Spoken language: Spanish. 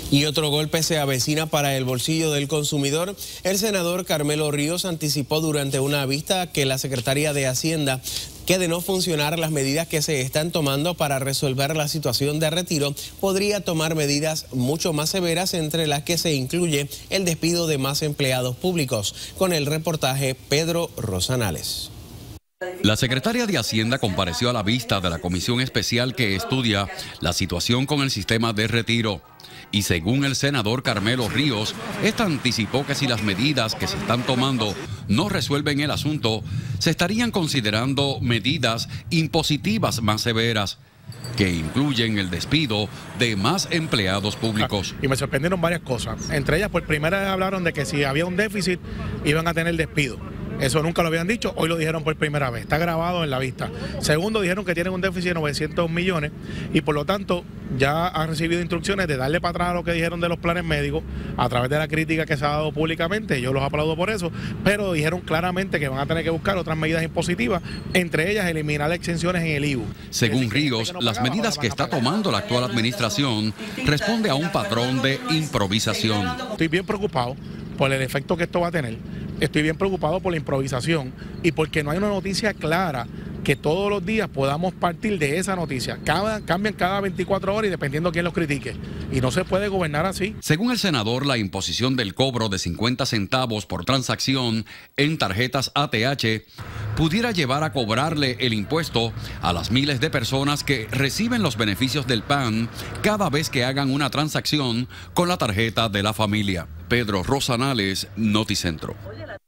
Y otro golpe se avecina para el bolsillo del consumidor. El senador Carmelo Ríos anticipó durante una vista que la Secretaría de Hacienda que de no funcionar las medidas que se están tomando para resolver la situación de retiro, podría tomar medidas mucho más severas, entre las que se incluye el despido de más empleados públicos. Con el reportaje, Pedro Rosanales. La secretaria de Hacienda compareció a la vista de la comisión especial que estudia la situación con el sistema de retiro. Y según el senador Carmelo Ríos, esta anticipó que si las medidas que se están tomando no resuelven el asunto, se estarían considerando medidas impositivas más severas, que incluyen el despido de más empleados públicos. Y me sorprendieron varias cosas. Entre ellas, por primera vez hablaron de que si había un déficit, iban a tener despido. Eso nunca lo habían dicho, hoy lo dijeron por primera vez, está grabado en la vista. Segundo, dijeron que tienen un déficit de 900 millones y por lo tanto ya han recibido instrucciones de darle para atrás a lo que dijeron de los planes médicos a través de la crítica que se ha dado públicamente. Yo los aplaudo por eso, pero dijeron claramente que van a tener que buscar otras medidas impositivas, entre ellas eliminar exenciones en el IVU. Según Ríos, las medidas que está tomando la actual administración responde a un patrón de improvisación. Estoy bien preocupado por el efecto que esto va a tener. Estoy bien preocupado por la improvisación y porque no hay una noticia clara que todos los días podamos partir de esa noticia. Cambian cada 24 horas y dependiendo de quién los critique. Y no se puede gobernar así. Según el senador, la imposición del cobro de 50 centavos por transacción en tarjetas ATH pudiera llevar a cobrarle el impuesto a las miles de personas que reciben los beneficios del PAN cada vez que hagan una transacción con la tarjeta de la familia. Pedro Rosanales, Noticentro.